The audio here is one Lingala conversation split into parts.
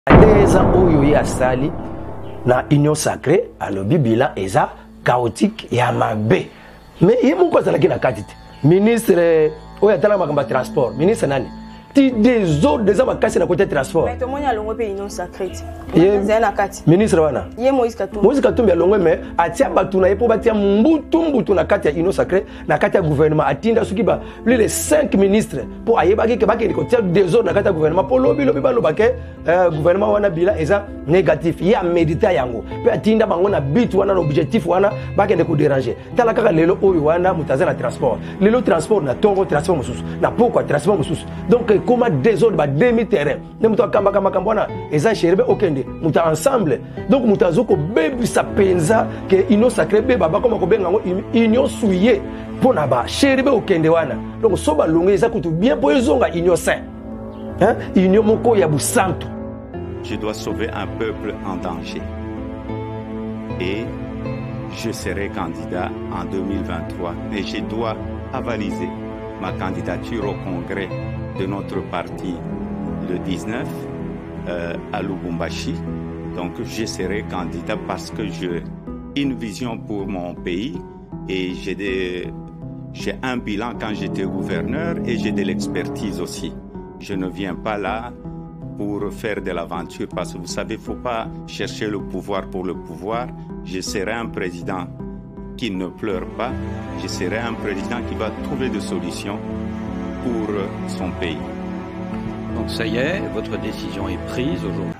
2 ans oyo ya sali na union sacrée alobi bilan eza chaotique ya mabe mais ye moko azalaki na kati te ministre oyo atala makambo ya transport ministre nani ti des autres des makasi na côté transport mais tout le monde a longo pe union sacrée ye na kati ministre wana ye Moïse Katumbi a longo mais atia batuna ye po batia mbutu na kati ya union sacrée na kati ya gouvernement atinda soki ba plus de 5 ministres pour ayebaki ke bakende ko tia des autres na kati ya gouvernement po lobi baloba ke gouvernement wana bila eza négatif ye a méditer yango pe atinda bango na but wana na objectif wana bakende ko déranger tala kaka lelo oyo wana mutaza na transport lelo transport na tongo transport mususu na pourquoi transport mususu donc comment des autres ba demi terrain ne muto kamba wana eza cherebe okende muta ensemble donc muta zoko bebi sa penza ke union sacrée be baba koma ko benga ngo union souillée pona ba cherebe okende wana donc so ba longa eza kutu bien po ezonga union saint hein union moko ya busanto. Je dois sauver un peuple en danger et je serai candidat en 2023 et je dois avaliser ma candidature au congrès de notre parti le 19 à Lubumbashi. Donc je serai candidat parce que j'ai une vision pour mon pays et j'ai un bilan quand j'étais gouverneur et j'ai de l'expertise aussi. Je ne viens pas là pour faire de l'aventure parce que vous savez, il ne faut pas chercher le pouvoir pour le pouvoir. Je serai un président qui ne pleure pas. Je serai un président qui va trouver des solutions pour son pays. Donc ça y est, votre décision est prise aujourd'hui.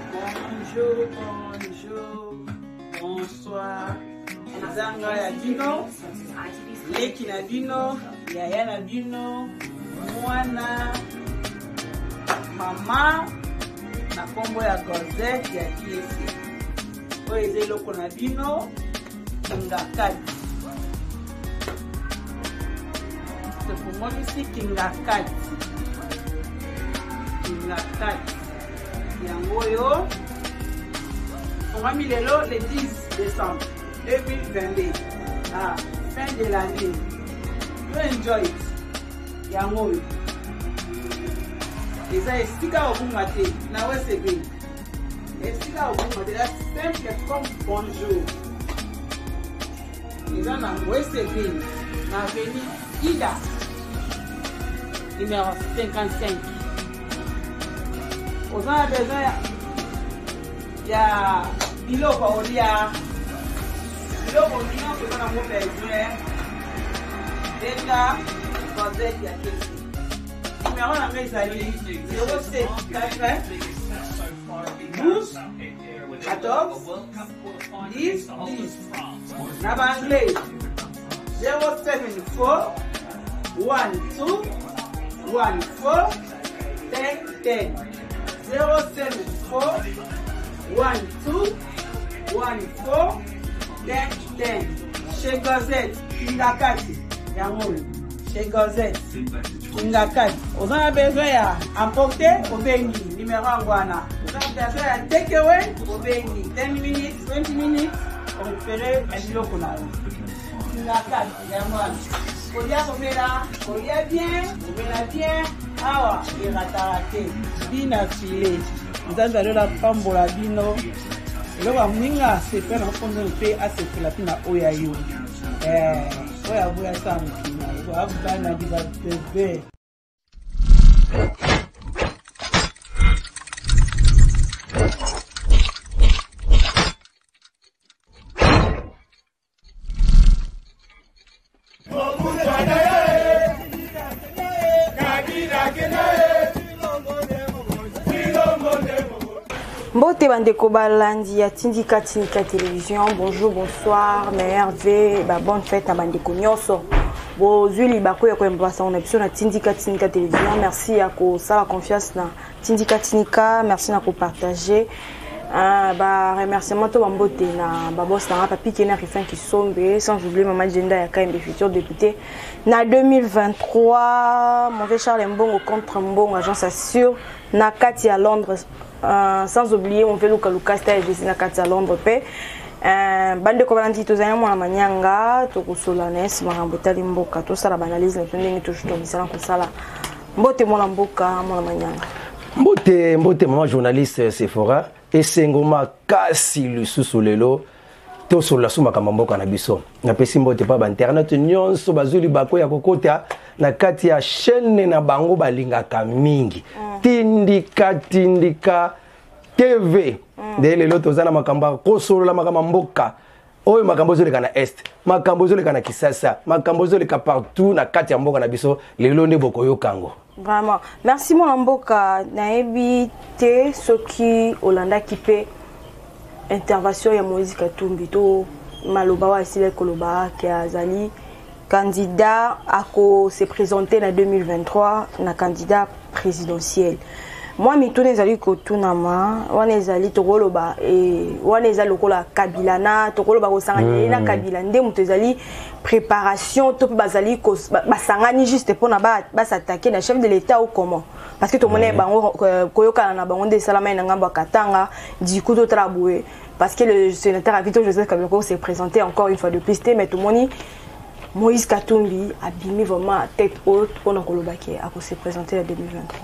Bonjour, bonsoir. Nzanga ya bino, leki na bino, yaya na bino, mwana, mama, na kombo ya Gozette ya TSC. Oyo eza eloko na bino, kingakati. Tokomonisi kingakati. Kingakati. Yango oyo, ongami lelo le 10 décembre 2022. Ah, fin de l'année. You enjoy it. Yango oyo. Eza esika obunga te, na wesebe. Esika obunga te, la simple comme bonjour. Eza na wesebe, na veni Ida, numéro 55. Oza na besoin ya biloko olia. Biloko olia koza na mo besoin. Denga Gozette ya kesi. Numéro na nga ezali 074 12 14 10 10. Na banglais 074 12 14 10 10. 074 12 14 10 10. Chez Gozette, Kingakati, Yangoul. Chez Gozette, Kingakati. Vous avez besoin d'emporter au Bengi, numéro Angwana. Vous avez besoin de take away au Bengi. 10 minutes, 20 minutes, on ferait un kilo pour la Kingakati, Yangoul. Kolia bien, awa, iratarate, bina filé. Vous avez la pambola bino. Le wa minga se fait en fond de paix à ce que la pina oyayo. Oya boya samkina. Wa bana di ba bébé. Mbote bandeko balandi ya Tindika télévision. Bonjour, bonsoir, merveille, bonne fête à bandeko nyonso. Bozuli bako ya koembasa on émission na Tindika télévision. Merci à ko sala confiance na Tindika, merci na ko partager. Remerciement to bambote na babos na papi qui na rifin qui sombe sans oublier maman Jenda ya KMB futur député na 2023 mon Charles Mbongo contre Mbongo agence assure na kati à Londres. Sans oublier on fait Lucas stage na kati à Londres pe bande ko balandi to zanya mwana manyanga to kusolanes marambotali mboka to sala banalize na ndenge to shito misala ko sala mbote mwana mboka mwana manyanga Mbote maman journaliste Sephora et Sengoma kasi lisusu lelo to sur la suma kamamboka na biso na pesi mbote pa ba internet nyonso bazuli bako ya kokota na kati ya chaîne na bango balingaka mingi tindika TV de lelo tozana makamba kosolola makamba mboka oyo makambo zoleka na est makambo zoleka na Kisasa makambo zoleka partout na kati ya mboka na biso lelo nde bokoyo kango. Vraiment. Merci mon Mboka. Naebi te soki Olanda kipe intervention ya Moïse Katumbi to maloba wa Sile Koloba qui a zali candidat à se présenter en 2023 na candidat présidentiel. Moi mitone zali ko tunama wana zali tokoloba wana zali lokola Kabila na tokoloba ko sangani na Kabila nde muto zali préparation to bazali ko basangani juste pour na ba s'attaquer na chef de l'état ou comment parce que tout monde bango koyoka na bango de salama na ngamba katanga du coup to traboué parce que le sénateur Avito Joseph Kabila s'est présenté encore une fois de plus mais tout monde Moïse Katumbi a bimé vraiment à tête haute pour na koloba qui a se présenter en 2023.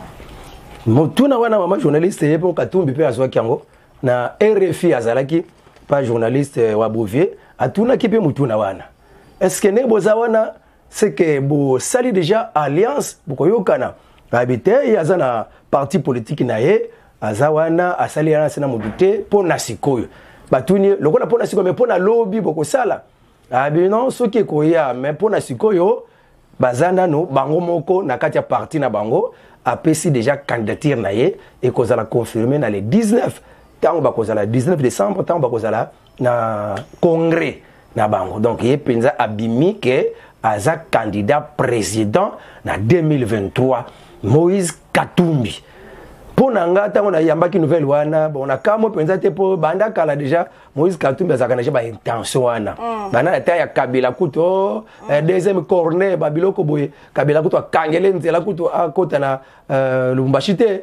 Motuna wana mama journaliste yepo Katumbi pe azwaki yango na RFI azalaki pas journaliste wa Bouvier atuna ki pe mutuna wana est-ce que ne boza wana c'est que bo sali déjà alliance bokoyokana habité yazana parti politique na ye azawana asali alliance na mudute pona sikoyo batuni lokola pona sikoyo mais pona lobby bokosala abi non soki koya mais pona sikoyo bazana no bango moko na kati ya parti na bango apesi déjà candidature na ye et kozala confirmé dans les 19 tant ba kozala 19 décembre tant ba kozala na congrès na bango donc ye penza abimi ke aza candidat président na 2023 Moïse Katumbi pona ngata on a yambaki nouvelle wana bon na kamo penza te po banda kala déjà Moïse Katumbi azaka na ba intention wana bana ta ya Kabila kuto deuxième corner babiloko boye Kabila kuto kangele nzela kuto akota na Lubumbashi te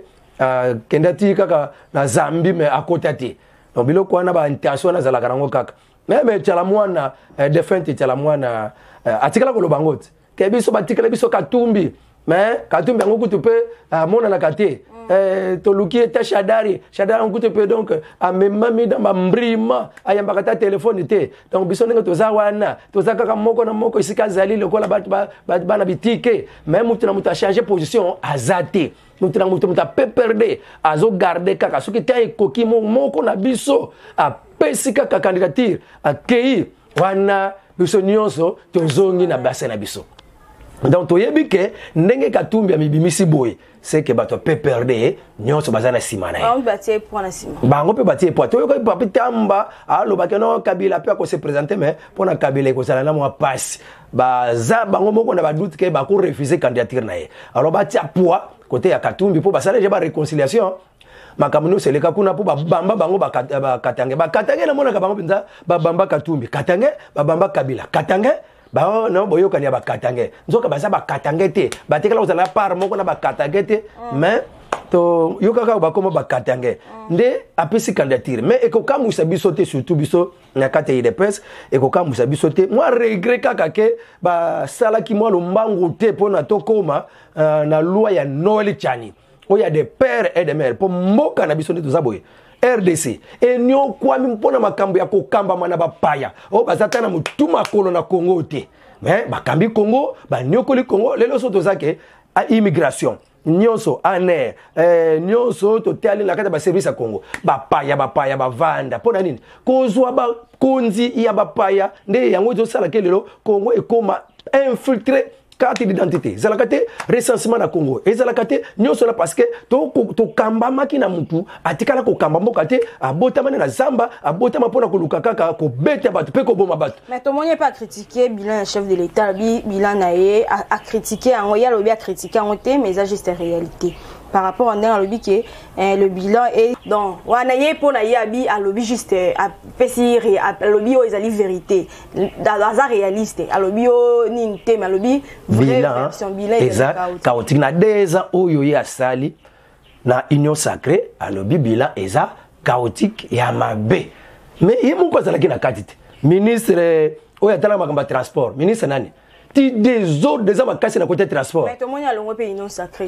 kendati kaka na Zambie mais akota te donc biloko wana ba intention na zala karango kaka mais tala mwana defense tala mwana atikala ko lobangote ke biso batikala biso Katumbi mais Katumbi ngo kuto pe mona na kate toluki eta shadari ngute pe donc amemami dans ma mbrima ayamba kata téléphone te donc biso ndenge toza wana toza kaka moko na moko isika zali lokola bana bitike même mutu na mutu a changer position azate mutu na mutu a perdre azo garder kaka soki ta ekoki moko na biso a pesi kaka candidature a kei wana biso nyonso tozongi na base na biso. Donc toyebi ke ndenge Katumbi amibimisi boy c'est que bato pe perdre nyonso bazana simana bango batie point na sima bango pe batie point toyo ko papi tamba alo bakeno Kabila pe ko se présenter mais pona Kabila ko sala na mo passe baza bango moko na ba doute ke ba ko refuser candidature na ye alors batia poids côté ya Katumbi po basala je ba réconciliation makamuno seleka kuna po bamba bango bakatange na mona ka bango pinza bamba Katumbi katange bamba Kabila katange ba no boyokani ba katange nzoka baza ba katange te batekala ozala par moko na ba katange te mais to yokaka ba komo ba katange nde apesi candidature mais ekokamusa biso te surtout biso na kate IDPS ekokamusa biso te moi regret kaka ke ba sala ki moi lombangu te pona tokoma na loi ya Noël Tchani o ya des pères et des mères pour mboka na biso te tozaboye RDC et nyo kwa mpona makambo ya kokamba mana bapaya o bazata na mutuma kolo na Congo te mais bakambi Congo ba nyokoli Congo lelo so tozake a immigration nyonso aner nyonso totali na kata ba service ya Congo bapaya bavanda pona nini kozwa ba konzi ya bapaya nde yango zo sala kelelo Congo ekoma infiltré carte d'identité zalakate recensement na Congo ezalakate nyonso la parce que to kamba makina mutu atikala ko kamba mboka te abotama na zamba abotama pona ko lukaka ko beta batu pe ko boma batu mais tout le monde pas critiquer bilan chef de l'état bilan naé a critiquer en ya lobi a critiquer en té mais ça juste réalité par rapport à un lobby qui le bilan est donc wanaye pour na yabi a lobby juste a pesir a lobby o ezali vérité dans la réaliste a lobby o ni té mais lobby bilan chaotique na deza oyo ya sali na union sacrée a lobby bilan eza chaotique ya mabe mais yemo ko zala kina katite ministre oyo atala makamba transport ministre nani ti désordre des hommes cassés na côté transport. Mais tout le monde a l'ongwe pe union sacrée.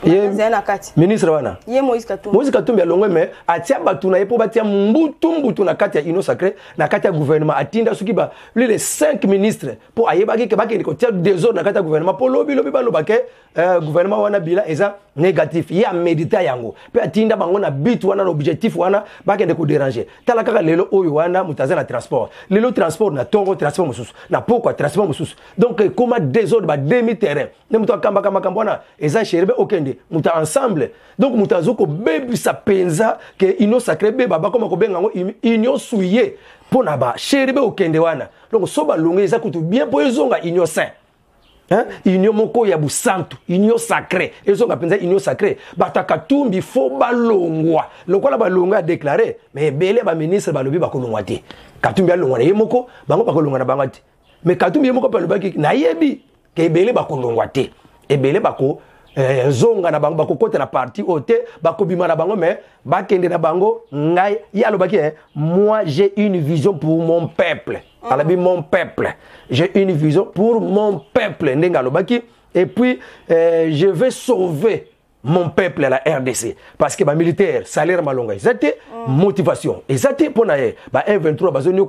Ministre wana. Yé Moïse Katumbi. Moïse Katumbi a l'ongwe mais atia batuna yepo batia mbutu na kati ya union sacrée na kati ya gouvernement atinda suki ba les 5 ministres pour ayebaki ke baki ko tia désordre na kati ya gouvernement pour lobi ba lobake gouvernement wana bila eza négatif ya méditer yango pe atinda bango na but wana l'objectif wana baki de ko déranger tala kaka lelo oyo wana mutaza na transport lelo transport na tongo transport mususu na pourquoi transport mususu donc comment désordre ba demi terrain ne muto kamba wana eza cherebe okende muta ensemble donc muta zoko bebi sa penza ke ino sacré be baba koma ko benga ngo union souillé pona ba cherebe okende wana donc so ba longa eza kutu bien po ezonga union saint. Hein? Union moko ya busantu, union sacrée. Ils ont appelé union sacrée. Batakatumbi fo balongwa. Lokola balongwa a déclaré, mais belé ba ministre balobi ba kolongwa te. Katumbi alongwa na yemoko, bango ba kolongwa na bangati. Mais Katumbi yemoko balobi ki na yebi ke belé ba kolongwa te. E belé ba ko zonga na bango ba ko kota na parti ote ba ko bima na bango mais ba kende na bango ngai ya lobaki moi j'ai une vision pour mon peuple. Alabi mon peuple. J'ai une vision pour mon peuple. Et puis, je vais sauver mon peuple à la RDC. Parce que les militaires, salaire malonga, ils étaient motivation. Ils étaient pour naïe. Les 1-23,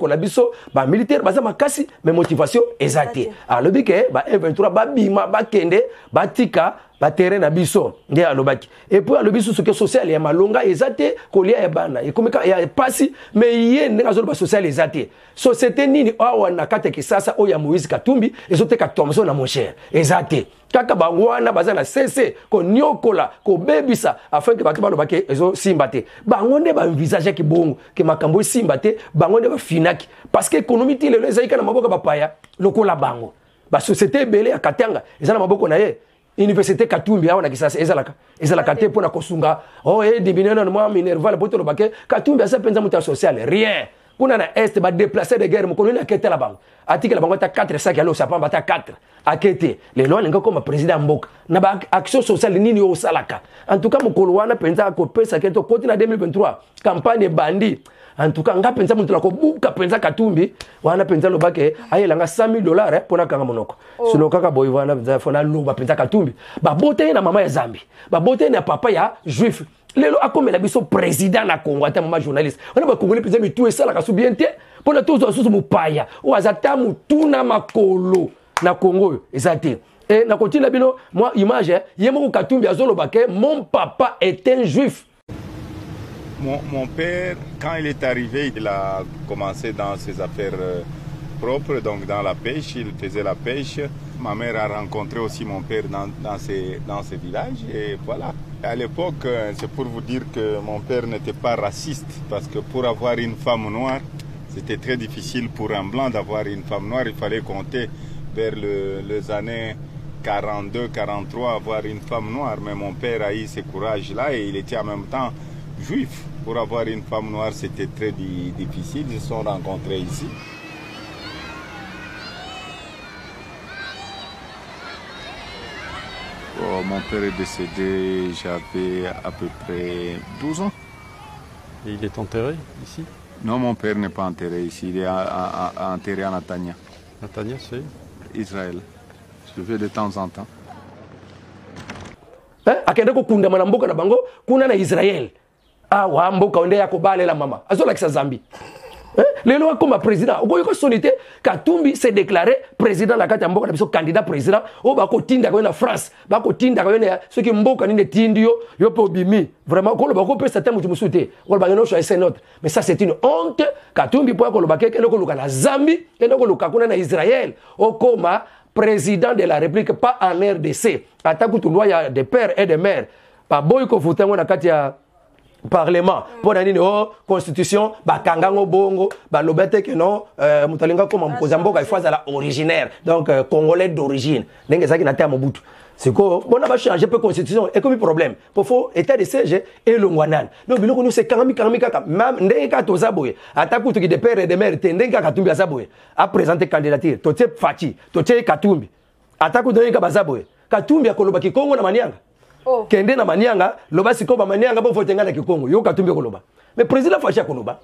les militaires, ils mais motivation, ils étaient. Alors, le bique, les 1-23, bima, kende, tika, terrain na biso ndia alobaki et puis alobiso ce que social ya malonga ezate kolia ya bana et comme ya pasi mais yé ndinga zo ba social ezate société nini awa na kata kisasa oya Moïse Katumbi ezote ka tomso na mon cher ezate kaka bangwana bazana cesse ko nyokola ko bebisa afin que batu balobaki ezo simbate bangonde ba envisager ki bongo ke makambo simbate bangonde ba finaki parce que économie tile le zaika na maboka bapaya lokola bango ba société belé ya Katanga ezana maboko na ye Université Katumbi awa na kisasa ezalaka te pona kosunga dibinena moi minerval poto lobake Katumbi asa penza muta social rien kuna na est ba déplacer de guerre mokolo na kete la bango atika la bango ta 4 sac alo sa pamba ta 4 akete le loin nga comme président mboka na ba action sociale nini o salaka en tout cas mokolo wana penza ko pesa keto koti na 2023 campagne bandi en tout cas nga penza mutu la ko buka penza Katumbi wana penza lobake ayelanga $100,000 pona kanga monoko sino kaka boy wana penza fona luba penza Katumbi ba bote na mama ya Zambi ba bote na papa ya juif lelo akomela biso président na Congo ata mama journaliste wana ba congolais penza mitu esala ka subiente pona tozo asusu mupaya o azata mutuna makolo na Congo ezate et na continue bino moi image yemo Katumbi azolobake mon papa est un juif. Mon père, quand il est arrivé, il a commencé dans ses affaires propres, donc dans la pêche, il faisait la pêche. Ma mère a rencontré aussi mon père dans ces villages et voilà. À l'époque, c'est pour vous dire que mon père n'était pas raciste parce que pour avoir une femme noire, c'était très difficile pour un blanc d'avoir une femme noire. Il fallait compter vers les années 42, 43, avoir une femme noire. Mais mon père a eu ce courage-là et il était en même temps juif. Pour avoir une femme noire, c'était très difficile. Ils se sont rencontrés ici. Mon père est décédé, j'avais à peu près 12 ans. Et il est enterré ici? Non, mon père n'est pas enterré ici. Il est enterré à Natania. Natania, c'est Israël. Je le fais de temps en temps. Akende ko kunda na mboka na bango kuna na Israël. Wa mboka onde ya kobale la mama azola kisa Zambi lelo comme président okoyiko sonité Katumbi s'est déclaré président la kati mboka na biso candidat président o ba ko tinda ko na France ba ko tinda ko na soki mboka ni tindio yo po bimi vraiment ko lo ba ko pesa tamo tu musute ko ba no choisir notre mais ça c'est une honte Katumbi po ko lo ba ke ko luka na Zambi ke ko luka kuna na Israël o koma président de la République pas en RDC ataku tu loi de père et de mère ba boy ko futango na kati ya Parlement, pour la constitution, Bakangango Bongo, Balobete que non, Mutalinga comme Mkozamboka, il faut à la originaire, donc congolais d'origine. N'est-ce pas qu'il n'a pas Mobutu. C'est quoi? On a changé peu constitution et comme problème. Pour faut état de siège et le Wanan. Donc nous c'est Kami même Ndenga Tozaboye, attaque qui de père et de mère, Tendenga Katumbi Azaboye, a présenté candidature, Toté Fati, Toté Katumbi, attaque de Ndenga Bazaboye, Katumbi a Kolobaki Kongo na Manianga. Kende na Manianga, loba siko ba Manianga bo votenga na Kikongo, yo Katumbi koloba. Mais président Fachi koloba.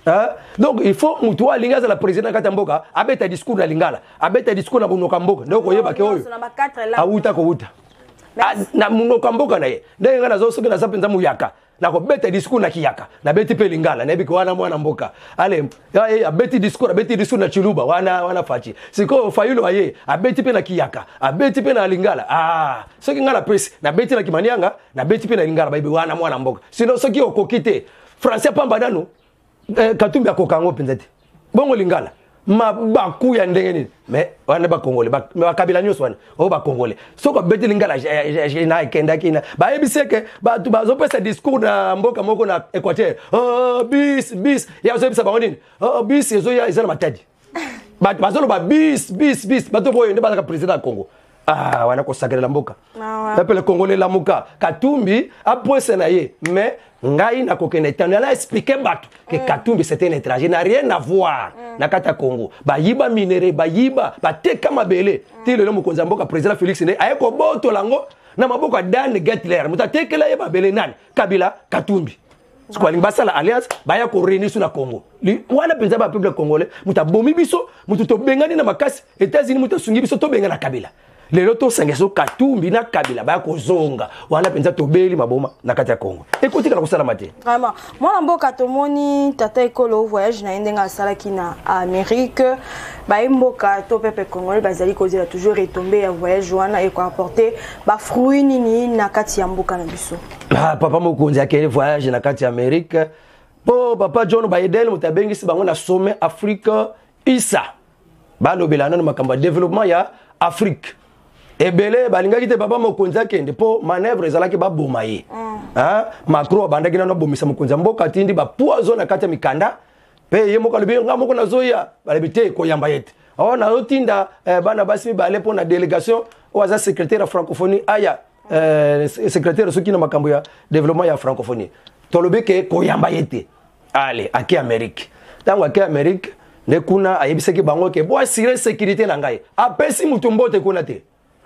Donc il faut mutua linga za la président katamboka abeta discours na lingala abeta discours na bunoka mboka ndio koyeba ke oyo auta ko uta na munoka mboka na ye ndio ngana zo soki na zapenza muyaka na ko beta discours na kiyaka na beti pe lingala na biko wana mwana mboka ale abeti discours na chiluba wana fachi siko fayulo aye abeti pe na kiyaka abeti pe na lingala soki ngala press na beti na kimanianga na beti pe na lingala baibi wana mwana mboka sino soki okokite français pamba nanu Katumbi akokango penzete bongo lingala mabaku ya ndenge nini mais wana ba congolais ba kabila nyos wana ba congolais soko beti lingala na kenda kina ba ebiseke ba tu bazo pesa discours na mboka moko na Équateur bis ya zo bisa ba nini bis ezo ya izana matadi ba bazo ba bis ba to boyo ndeba ka president ya Congo wana ko sakela mboka peuple le congolais la muka Katumbi apwese na ye mais ngai na kokene tano na expliquer bato que Katumbi c'était un étranger n'a rien à voir na kata Congo ba yiba minere ba yiba ba teka mabele ti le mokonza mboka président Félix ne ayeko boto lango na maboko Dan Getler mutatekela ye babele nani Kabila Katumbi kwa limbasa la alliance ba ya ko réunir sur na Congo wana penza ba peuple congolais mutabomi biso mututo bengani na makasi États-Unis mutosungi biso to bengana Kabila lelo to sangeso Katumbi na Kabila ba ko zonga wana penza to beli maboma na kati ya Congo écoutez kana kusala mate vraiment moi mboka to moni tata ekolo voyage na ndenga sala kina Amérique ba mboka to pepe congolais bazali kozela toujours retomber ya voyage wana et ko apporter ba fruit nini na kati ya mboka na biso papa mokonzi akele voyage na kati ya Amérique po papa John Biden mutabengisi bango na sommet Afrique isa ba lobelana na makamba développement ya Afrique ebele balingaki te papa mokonzi akende po manœuvre ezalaki baboma ye Macron abandaki nano bomisa mokonzi mboka tindi ba poison na kati ya mikanda pe ye moko lobi nga moko nazoya balebi te koyamba yete na otinda bana basi mibale po na délégation oaza secrétaire ya francophonie aya secrétaire soki na makambo ya développement ya francophonie tolobi ke koyamba yete ale aki Amérique tango aki Amérique ne kuna ayebisaki bango ke bo assurer sécurité na ngai apesi mutu mbote kuna te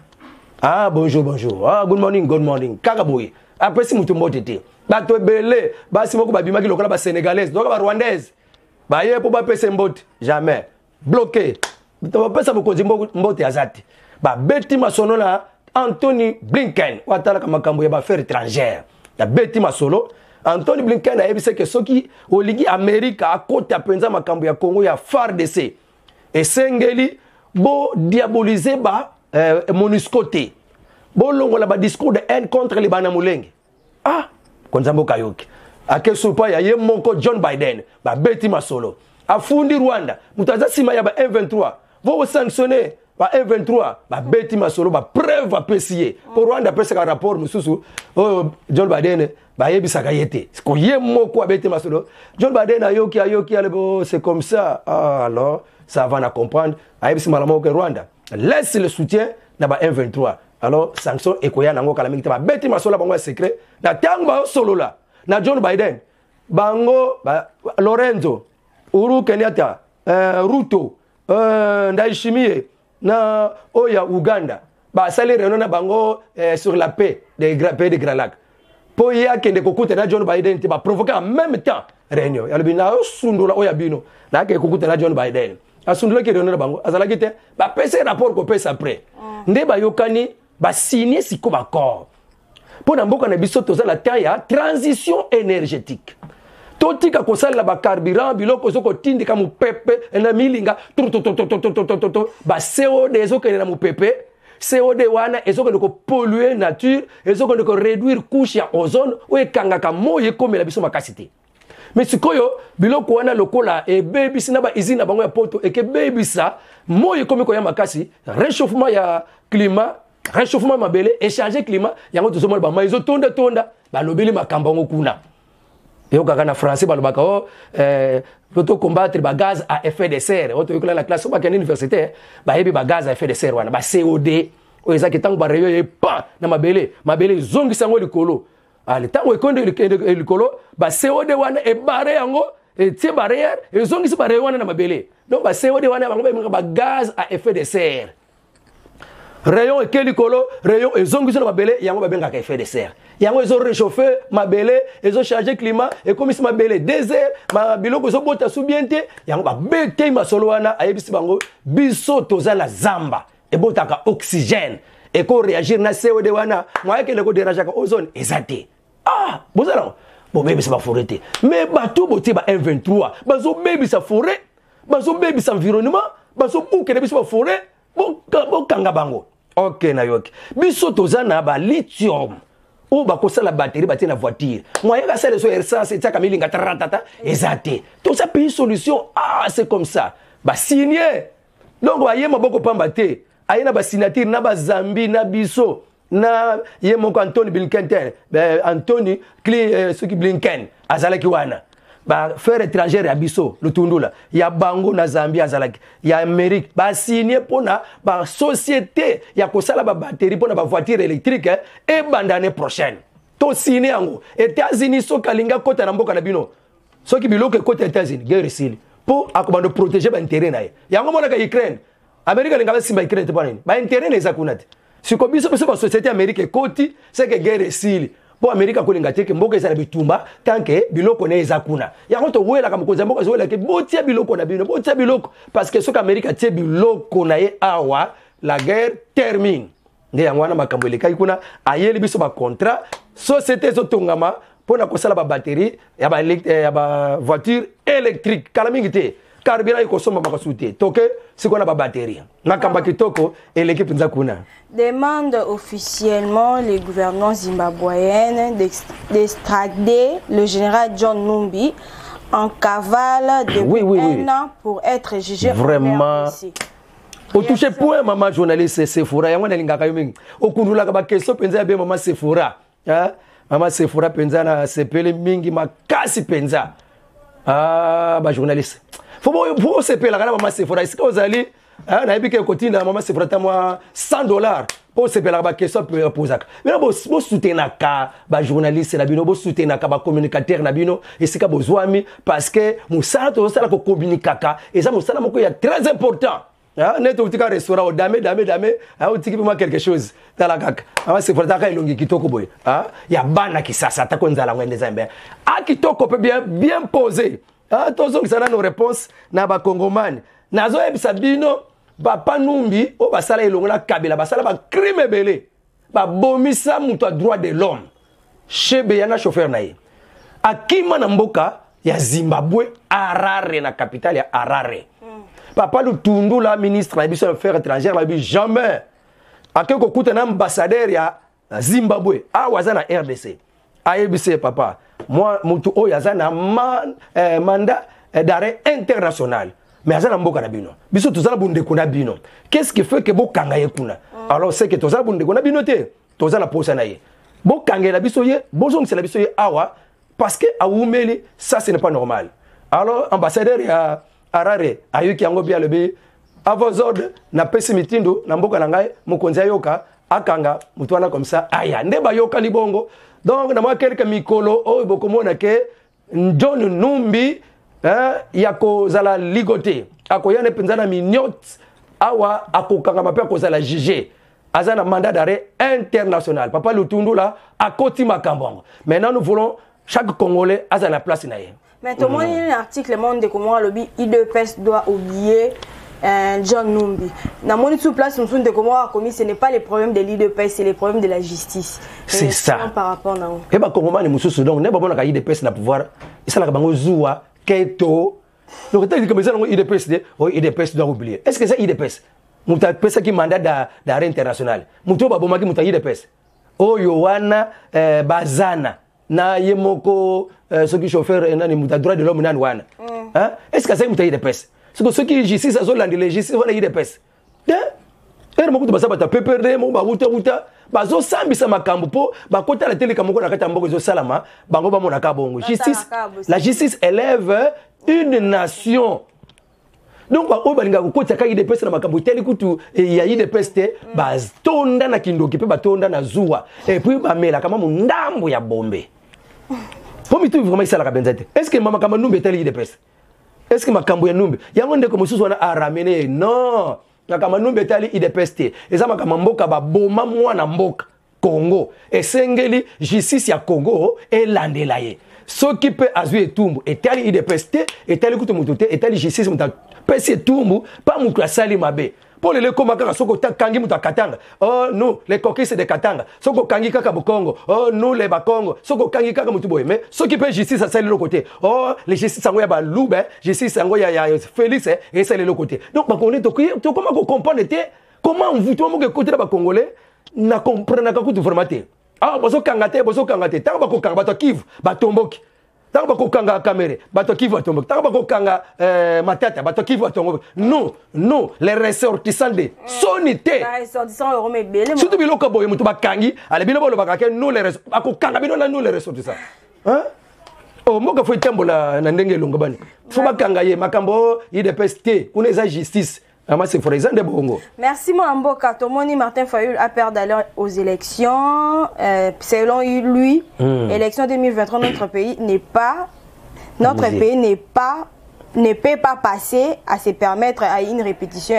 bonjour good morning kaka boye après si mutu mbote te bato belé basi moko babimaki lokola ba sénégalaise donc ba rwandaise ba ye po ba pesa mbote jamais bloqué to pesa mokonzi mbote azati ba beti masono na Anthony Blinken watala kama makambo ya ba affaires étrangères na beti masolo Anthony Blinken a ebise ke soki oligi Amerika akota penza makambo ya Congo ya FARDC esengeli bo diaboliser ba MONUSCO te bolongo la ba discours de haine contre les bana mulenge konzambo kayoki akesupa ya ye moko John Biden ba beti masolo afundi Rwanda mutaza sima ya ba M23 vo sanctionner ba M23 ba beti masolo ba preuve apesier pour Rwanda pesa ka rapport mususu John Biden ba yebisaka yete ko ye moko abeti masolo John Biden ayoki alebo c'est comme ça alors ça va na comprendre ayebisi malamo ke Rwanda laisse le soutien na ba M23 alors sanction ekoya nango kala mingi ba beti masola bango secret na tango ba solo la na John Biden bango Lorenzo Uhuru Kenyatta Ruto Ndayishimiye na oya Uganda ba sali réunion na bango sur la paix des pays de Grand Lac po ya kende kokuta na John Biden te ba provoquer en même temps réunion ya bina sundula oya bino na ke kokuta na John Biden asundula ke réunion na bango azala kite ba pesa rapport ko pesa après nde ba yokani ba signer siko ba corps po na mboka na biso tozala ta ya transition énergétique totika kosala ba carburant biloko zoko tindika mu pepe na milinga ba CO2 ezoko na mu pepe CO2 wana ezoko ndiko polluer nature ezoko ndiko réduire couche ya ozone o ekangaka moye komela biso makasité mais sikoyo biloko wana lokola e baby sina ba izina bango ya poto eke baby sa moye komiko ya makasi réchauffement ya climat réchauffement mabele échanger climat yango tozomona ba maizo tonda ba lobeli makambo ngo kuna yo kaka na français ba lobaka plutôt combattre ba gaz à effet de serre oto yokola la classe ba kani université ba yebi ba gaz à effet de serre wana ba CO2 o ezaki tango ba reyo ye pa na mabele zongi sango likolo ale tango ekonde likolo ba CO2 wana e bare yango e tie barrière e zongi si bare wana na mabele donc ba CO2 wana bango ba gaz à effet de serre rayon et kelikolo rayon ezongiso na mabele yango babengaka effet de serre yango ezo réchauffer mabele ezo changer climat et comme si mabele désert ma biloko zo bota sous bien te yango babete masolo wana ayebisi bango biso tozala zamba et botaka oxygène et ko réagir na CO2 wana moye ke le ko dérangeaka ozone ezate ah bozala bo bébé ça va forêt mais bato boté ba M23 bazo bébé ça forêt bazo bébé ça environnement bazo bouke de biso ba forêt bo kanga bango. Ok na yoki. Biso tozana ba lithium. Ou ba kosa la batterie ba na voiture. Moyen ka sele so essence et taka milinga taratata ezate. Tout ça pays solution. Ah c'est comme ça. Ba signer. Donc ba yema boko pamba te. Ayena ba signature na ba Zambi na biso. Na yemo Anthony Blinken. Anthony Suki Blinken azalaki wana. Ba faire étranger ya biso lutundula ya bango na Zambia azalaki ya Amérique ba signer pona ba société ya kosala ba batterie pona ba voiture électrique et bandane prochaine to signer yango États-Unis so kalinga kota na mboka na bino soki biloko kota États-Unis guerre civile pour akobando protéger ba intérêt na ye yango mona ka Ukraine Amérique linga simba Ukraine te pona ba intérêt na ezakunate siko biso ba société américaine koti c'est que guerre civile pour Amérique kolinga teke mboka ezala bitumba tanke biloko ne ezakuna yango to wela ka mokonza mboka zoela ke botia biloko na bino botia biloko parce que soka Amérique tie biloko na ye awa la guerre termine nde yango wana makambo elekai kuna ayeli biso ba contrat société zotongama pona kosala ba batterie ya ba voiture électrique kala mingi te carburant ikosomba makasute toke sikona ba batterie nakamba kitoko l'équipe nzakuna demande officiellement les gouvernements zimbabwéens d'extrader le général John Numbi en cavale depuis un an pour être jugé vraiment au toucher point maman journaliste Sephora yango nalingaka yo mingi okundula ka ba question penza ya be maman Sephora maman Sephora penza na sepele mingi makasi penza ba journaliste faut se payer la maman Sephora est-ce que vous allez na ebike kotina maman Sephora ta moi $100 pour se payer la question poser mais bo soutenir ka ba journaliste na bino bo soutenir ka ba communicateur na bino et c'est ka bozwami parce que musala to sala ko communiquer ka et ça musala moko ya très important neto utika restaurant dame utiki moi quelque chose tala kaka maman Sephora ta ka ilongi kitoko boy ya bana kisasa ta konzala ngende zambe kitoko peut bien poser tozo kisana nos réponses na ba congomani nazo ebisa bino papa Numbi o basala elongo na kabila basala ba crime belé ba bomisa muto droit de l'homme chebe yana chauffeur na ye akima na mboka ya Zimbabwe Harare na capitale ya Harare papa Lutundu la ministre na biso affaires étrangères la bi jamais akeko kuta na ambassadeur ya Zimbabwe wazana RDC ayebise papa moi mutu o yazana mandat d'arrêt international mais azana mboka na bino biso tozala bundeko na bino qu'est-ce qui fait que bokanga ye kuna alors c'est que tozala bundeko na bino te tozala posa na ye bokangela biso ye bozongisa la biso ye awa parce que awumeli ça ce n'est pas normal alors ambassadeur ya Harare ayuki yango bia lebi à vos ordres na pesi mitindo na mboka na ngai mokonzi ayoka akanga mutwana comme ça aya ndeba yoka libongo donc na moi quelques mikolo o bokomona ke John Numbi yako zala ligoté akoyane penzana minyote awa akokanga mapia ko zala juger azana mandat d'arrêt international papa Lutundu là akoti makambongo maintenant nous voulons chaque Congolais a la place na ye mais tout le monde un article monde de comment le IDPS doit oublier John Numbi. Dans mon sous place, nous sommes de comment a commis, ce n'est pas les problèmes de l'IDPS, c'est les problèmes de la justice. C'est ça. Par rapport à et bah comment les moussous donc n'est pas bon à IDPS na pouvoir et ça la bango zoua keto donc tu dis comme ça IDPS IDPS doit oublier est-ce que c'est IDPS muta pesa qui mandat d'arrêt international muto ba bomaki muta IDPS o yowana bazana na yemoko ceux qui chauffeur nani muta droit de l'homme nani wana est-ce que c'est muta IDPS ceux qui justice azolandi les justice wana IDPS ere mokutu basaba ta PPRD mo ba wuta bazo sambisa makambo po bakota la tele kamoko na kata mboko zo salama bango ba mona ka bongo justice la justice élève une nation donc ba obalinga kokota ka IDPS na makambo tele kutu ya IDPS te ba tonda na kindoki pe ba tonda na zuwa et puis ba mela kama ndambo ya bombe pour mitu vraiment ça la kabenzate est-ce que mama kama Numbi tele IDPS est-ce que makambo ya Numbi yango ndeko mususu wana a ramener non makambo numba etali IDPS te eza makambo mboka baboma mwana mboka Congo esengeli justice ya Congo elandela ye soki pe azwi etumbu etali IDPS te etali kutu mutu te etali justice mutu pesi etumbu pa mutu asali mabe pour les kaka soko kangi mutu akatanga oh nous les coquilles c'est des katanga soko kangi kaka Congo oh nous les bakongo soko kangi kaka mutu boye mais soki pe justice asali le côté oh les justice sango ya balube justice sango ya Félix et c'est le côté donc ba connaît to comment ko comprendre te comment vous tout monde côté ba congolais na comprendre ka kutu formaté ah bozo kangate tant ba ko kanga bato Kivu batomboki tant ba ko kanga Kamere bato Kivu batomboki tant ba ko kanga Matata bato Kivu batomboki non les ressortissants de sonité les ressortissants euromé belé surtout biloko boye mutu bakangi ale bino bolo bakake nous les ko kanga bino na nous les ressortissants hein oh moka foi tembola na ndenge longo bani fo bakanga ye makambo IDPS te kuna eza justice. Merci Mouamboka. Tomoni Martin Fayulu a peur d'aller aux élections. Selon lui, élection 2023, notre pays ne peut pas passer à se permettre à une répétition en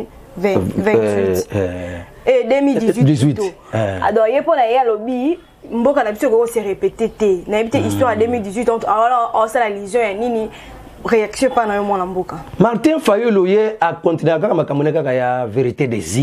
2028 et 2018. Alors, il y a pour la lobby. Mboka na biso ko se répéter. Na bité histoire en 2018 alors on sait la légion ya nini. Réaction pas dans mon amboka. Martin Fayulu a continué à faire la vérité des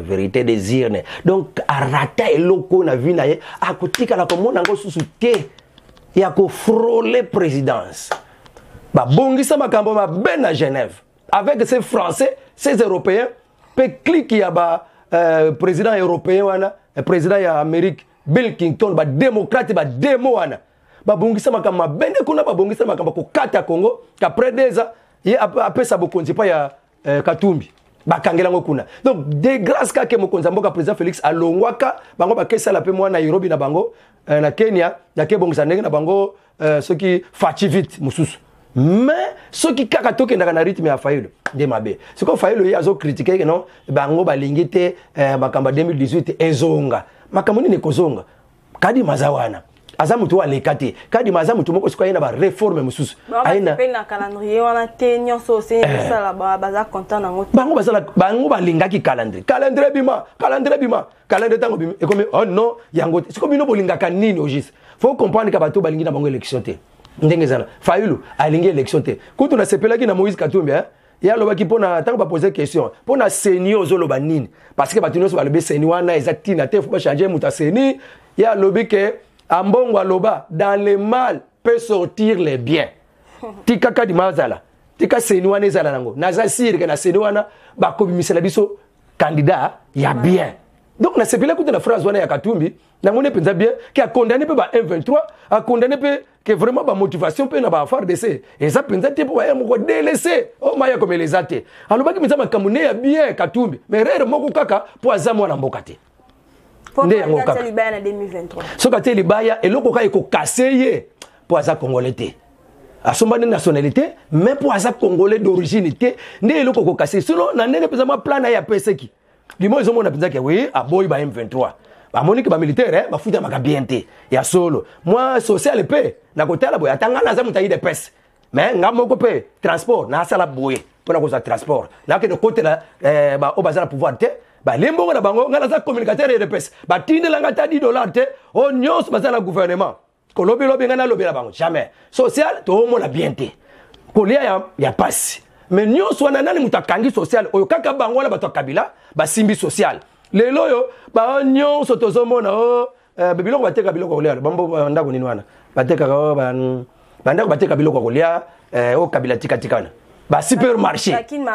urnes. Donc, à rata et loko na vie na ye, à côté la commune nango sous-souté, il y a qu'au frôler présidence. Bah, bongisa makambo ma ben à Genève. Avec ces Français, ces Européens, peut cliquer à ba président européen wana, président ya Amérique, Bill Clinton, ba démocrate, ba démo wana. Babongisa makamba bende kuna babongisa makamba ko kata Congo qu'après des ans il après ça bokonzi pa ya Katumbi bakangela ngo kuna donc de grâce ka ke mokonza mboka président Félix alongwaka bango bakesa la pe mwa Nairobi na bango na Kenya ya ke bongisa ndenge na bango soki fachi vite mususu mais soki kaka tokenda na rythme ya Fayulu de mabe siko Fayulu ya zo critiquer que non bango balingi te makamba 2018 ezonga makambo ni kozonga kadi mazawana aza mutu alekate kadi maza mutu moko sikoyena ba réforme mususu aina pe na calendrier wana te nyonso se sala baza content nango bango balingaki calendrier bima calendrier tango bima e comme oh non yango siko bino bolingaka nini ogis faut comprendre que bato balingi na bango élection te ndenge zana Fayulu alingi élection te kutu na sepelaki na Moïse Katumbi ya lobaki pona tango ba poser question pona senior ozoloba nini parce que bato nyonso balobi seni wana exactement te faut pas changer muta seni ya lobi que Ambongo aloba, dans le mal peut sortir les biens. Tika kadi mazala. Tika senuane zala nango. Naza sire que na senuana ba kobimisela biso candidat ya bien. Donc na sepela kuta na phrase wana ya Katumbi, nango ne penza bien qui a condamné pe ba M23, a condamné pe que vraiment ba motivation pe na ba faire d'essai. Et ça penza te pour mo délaisser. Oh maya comme les athées. Aloba ki misa makamune ya bien Katumbi. Mais rere moko kaka pour azamwa na mbokate. Nde yango kaka libaya na 2023 soka te libaya eloko ka eko kaseye pour aza congolais te asomba de nationalité mais pour aza congolais d'origine te nde eloko ko kaseye sinon na ndenge pesa ma plan ya peseki limo ezo mona pinza ke oui aboyi ba M23 ba monique ba militaire ba futa maka bien te ya solo moi social pe na kotala boya tanga na za mutayi de pes mais ngamoko pe transport na sala boye pona ko za transport na ke de côté la ba obaza pouvoir te ba lembo na bango ngala za communicateur et de pes ba tindelanga ta $10 te o nyos bazala gouvernement ko lobi ngana lobi la bango jamais social to mo la bien te ko lia ya passe mais nyos wana nani mutakangi social oyo kaka bango na bato kabila ba simbi social lelo yo ba nyos to mona o biloko bateka biloko ko lia bambo ndako nini wana bateka ba ndako bateka biloko ko lia o kabila tikatikana ba supermarché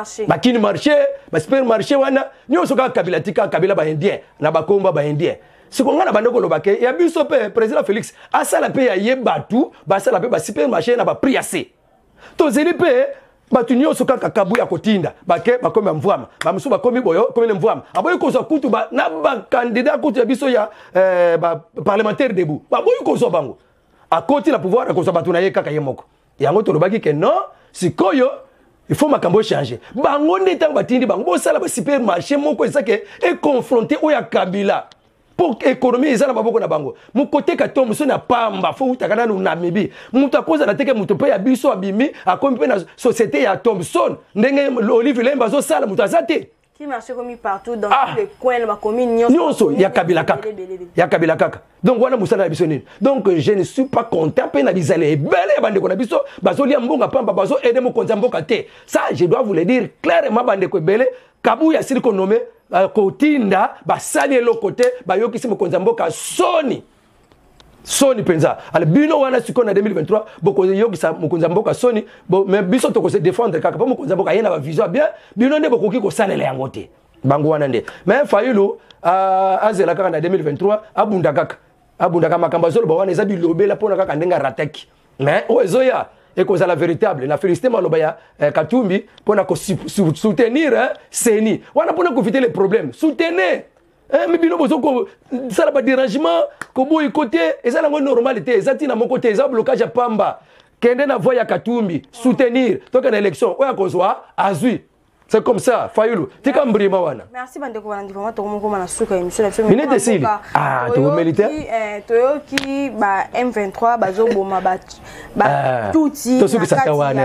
ba supermarché wana nyonso ka kabila tika kabila ba indien na ba komba ba indien siko ngana bandeko lobake ya biso pe président Félix asala pe ya yebatu ba sala pe ba supermarché na ba prix assez to zeli pe batu nyonso kaka kabu ya kotinda bake bakomi mvwama ba musu bakomi boyo komi mvwama aboyi ko so kutu ba na ba candidat kutu ya biso ya ba parlementaire debout ba boyi ko so bango a koti la pouvoir ko so batu na ye kaka yemoko yango to lobaki ke non sikoyo il faut makambo changer bango ndetang batindi bango sala ba supermarché moko ezake et confronté oya kabila pour économie ezala maboko na bango mu côté kato muso na pamba fo utakana na mibi mutu akoza na teke mutu pe ya biso abimi akomi pe na société ya Thomson ndenge Olive Lemba zo sala mutu azate qui marche comme partout dans tous les coins de ma commune. Nyonso, il y a Kabila Kaka. Il y a Kabila Kaka. Donc voilà Moussala Bisonine. Donc je ne suis pas content peine bizalé belé bande ko na biso bazo lia mbonga pamba bazo aider mo konza mboka te. Ça je dois vous le dire clairement bande ko belé kabu ya sili ko nommé kotinda basali elo côté bayokisi mo konza mboka soni. Soni penza. Ale bino wana siko na 2023 boko yokisa mo konza mboka soni mais biso to ko se défendre kaka pa mo konza mboka yena ba vision bien bino ne boko ki ko salela yango te. Bango wana nde. Mais Fayulu azela kaka na 2023 abunda kaka makamba zolo ba wana eza bilobela pona kaka ndenga rataki. Mais ozoya et cause la véritable la félicité maloba ya Katumbi pona ko soutenir Seni. Wana pona ko éviter les problèmes. Soutenez. Mais bino bozo ko ça la pas dérangement ko boy côté et ça la normalité ezati na mon côté ça blocage pamba. Kende na voya Katumbi soutenir donc en élection oya kozwa azui. C'est comme ça, Fayulu. Tu as mbri mawana. Merci bande ko bandi vraiment to mo na suka émission la Mine décide. Ah, tu veux militaire? Toyoki ba M23 bazo boma ba touti. To suki satawana.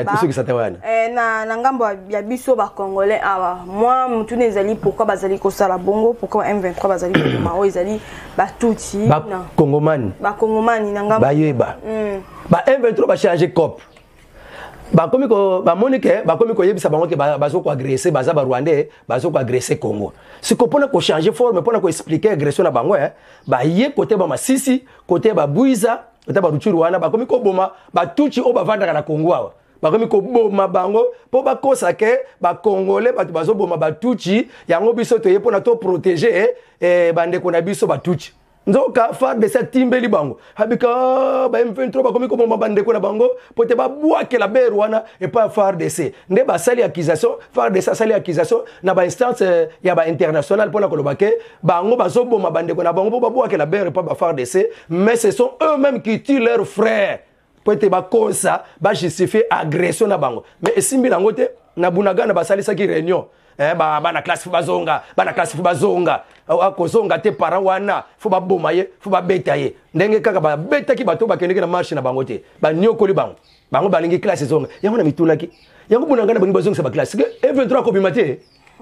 Na ngambo ya biso ba congolais awa. Moi mutu nezali pourquoi bazali ko sala bongo pourquoi M23 bazali ko ma ezali ba touti. Ba Congomani. Ba Congomani na ngambo. Ba yeba. Ba M23 ba changer cop. Ba komi ko ba monike ba komi ko yebisa bango ke bazo ko agresser baza ba Rwandais bazo ko agresser Congo. Si ko pona ko changer forme pona ko expliquer agression na bango ba ye côté ba Masisi côté ba Buiza côté ba Ruchuru wana ba komi ko boma ba tuchi o ba vanda na Congo awa. Ba komi ko boma bango po ba kosa ke ba Congolais ba bazo boma ba tuchi yango biso to ye pona to protéger bande ko na biso ba tuchi. Nzoka faire de cette timbeli bango habika ba M23 ba komi ko bomba bande ko na bango pote ba bouake la berwana et pas faire de ces nde ba sali accusation faire de ça sali accusation na ba instance ya ba international pour la kolobake bango ba zo bomba bande ko na bango ba bouake la ber et pas ba faire de ces mais ce sont eux-mêmes qui tuent leurs frères pote ba kosa ba justifier agression na bango mais esimbi nango te na bunaga na ba sali saki réunion bana classe fu bazonga akozonga te para wana fu baboma ye fu babeta ye ndenge kaka babetaki bato bakendeki na marche na bango te banyokoli bango balingi classe zonga yango na mitulaki yango bunanga na bangi bazongisa ba classe E23 kobima te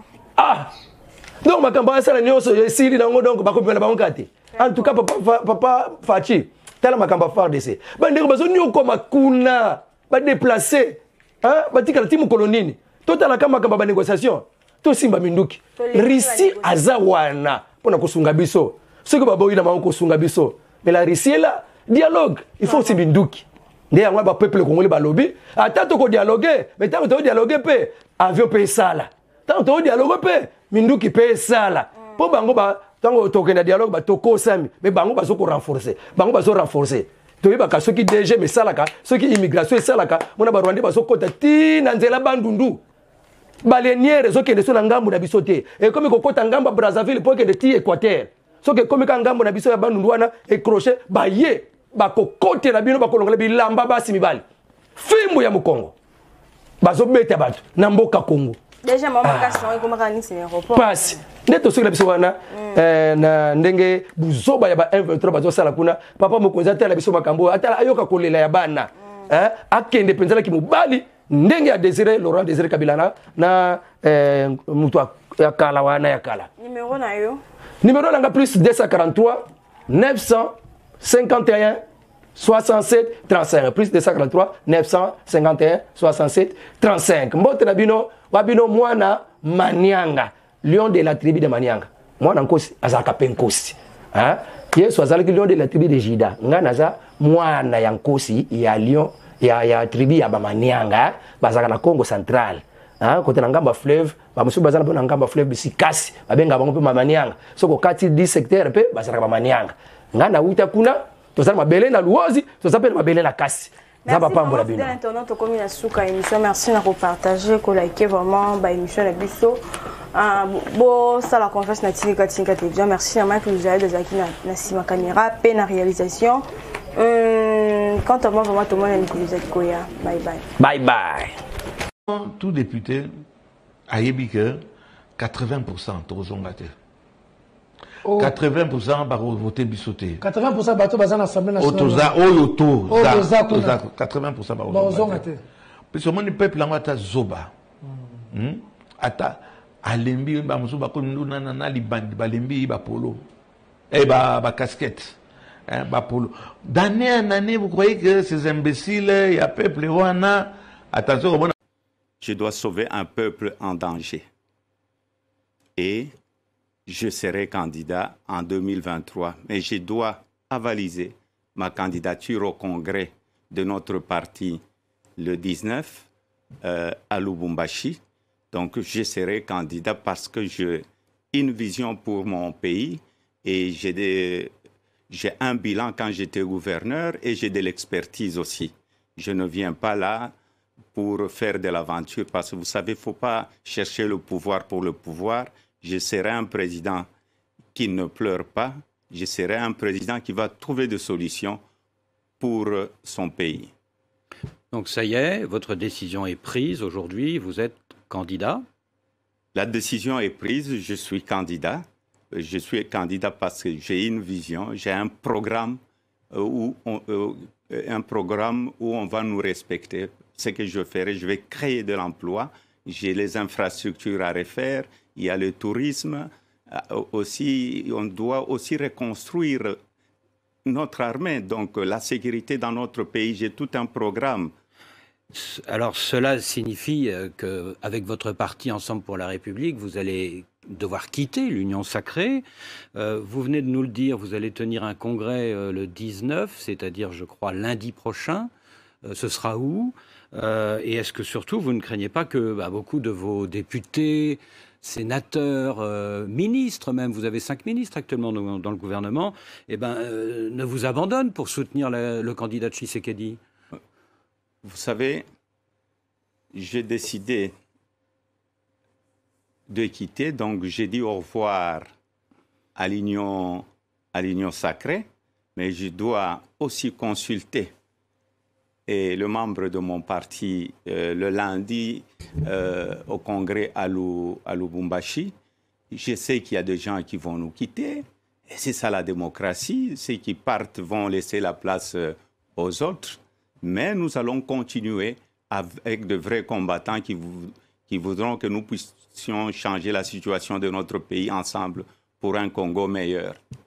donc makambo asala nyonso esili nango donc bakobima na bango kate en tout cas papa Fachi tala makambo FARDC bandeko bazonyokoma kuna badéplacer batikala ti mokolo nini totala kama makambo ba négociation to simba minduki Russie azawana pona kosunga biso soki baboyi na bango kosunga biso mais la Russie là dialogue il faut simba minduki nde yango ba peuple congolais balobi ata to ko dialoguer mais tant to dialoguer pe avion pe sala tant to dialoguer pe minduki pe sala po bango ba tango to ke na dialogue ba to ko sami mais bango ba so ko renforcer toyeba soki DG mais salaka soki immigration salaka mona ba Rwanda ba so kota ti na nzela bandundu baleniere soki ndeso na ngambu na biso te et comme ko kota ngamba Brazzaville pour que de ti Équateur soki comme ka ngambu na biso ya bandundu wana et crochet ba ye ba ko kote na bino ba kolongola bilamba basi mibali fimbo ya mukongo bazo beta bato na mboka Congo déjà maman kasson ko maka ni aéroport passe ndeto soki la biso wana na ndenge buzoba ya ba M23 bazo sala kuna papa mokonzi atala biso makambo atala ayoka kolela ya bana akende penzala ki mobali ndenge ya Désiré Laurent Désiré Kabila na mutu ya kala wana ya kala numéro na yo numéro nanga plus 243 951 67 35 plus 243 951 67 35 mbote na bino wabino mwana Manianga lion de la tribu de Manianga mwana nkosi azaka penkosi Yesu azalaki lion de la tribu de Juda ngana za mwana ya nkosi ya lion ya tribu ya Bamanianga bazaka na Congo central côté na ngamba fleuve bamusu bazana na ngamba fleuve bisikasi babenga bango pe Manianga soko kati 10 secteur pe bazaka Bamanianga ngana uta kuna tozala mabele na luozi tozala pe mabele na kasi. Merci beaucoup d'internet au commun Suka émission. Merci de partager, de liker vraiment la émission de Bisso. Bon, ça la confesse na Tinka télévision. Merci à Mike Louzaï de Zaki na Sima caméra, peine à réalisation. Quant à moi, vraiment tout le monde a une Louzaï Koya. Bye bye. Bye bye. Tout député a émis que 80% de 80% par voter Bissoté. 80% bateau bazan l'Assemblée nationale. 80% par voter. Puis le peuple en a zoba. Ata alembi ba musu ba kondo na libandi balembi ba polo ba casquette ba polo d'année en année. Vous croyez que ces imbéciles, il y a peuple rwanda, attention. Je dois sauver un peuple en danger et je serai candidat en 2023, mais je dois avaliser ma candidature au congrès de notre parti le 19 à Lubumbashi. Donc, je serai candidat parce que j'ai une vision pour mon pays et j'ai un bilan quand j'étais gouverneur et j'ai de l'expertise aussi. Je ne viens pas là pour faire de l'aventure parce que vous savez, il ne faut pas chercher le pouvoir pour le pouvoir. Je serai un président qui ne pleure pas. Je serai un président qui va trouver des solutions pour son pays. Donc ça y est, votre décision est prise aujourd'hui, vous êtes candidat? La décision est prise, je suis candidat. Je suis candidat parce que j'ai une vision, j'ai un programme où on va nous respecter. Ce que je ferai, je vais créer de l'emploi. J'ai les infrastructures à refaire, il y a le tourisme. Aussi, on doit aussi reconstruire notre armée, donc la sécurité dans notre pays. J'ai tout un programme. Alors cela signifie qu'avec votre parti Ensemble pour la République, vous allez devoir quitter l'Union sacrée. Vous venez de nous le dire, vous allez tenir un congrès le 19, c'est-à-dire je crois lundi prochain. Ce sera où? Et est-ce que surtout vous ne craignez pas que beaucoup de vos députés, sénateurs, ministres même, vous avez 5 ministres actuellement dans le gouvernement, ne vous abandonnent pour soutenir le candidat de Tshisekedi? Vous savez, j'ai décidé de quitter, donc j'ai dit au revoir à l'Union sacrée, mais je dois aussi consulter le membre de mon parti le lundi au congrès à Lubumbashi. Je sais qu'il y a des gens qui vont nous quitter, et c'est ça la démocratie. Ceux qui partent vont laisser la place aux autres. Mais nous allons continuer avec de vrais combattants qui voudront que nous puissions changer la situation de notre pays ensemble pour un Congo meilleur.